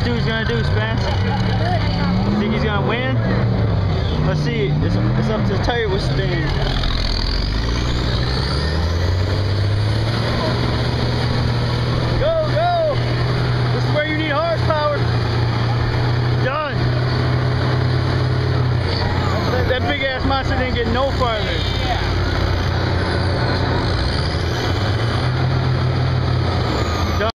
dude's gonna do, Spence? You think he's gonna win? Let's see. It's up to the tire with spin. Go, go! This is where you need horsepower. Done. That big ass monster didn't get no farther.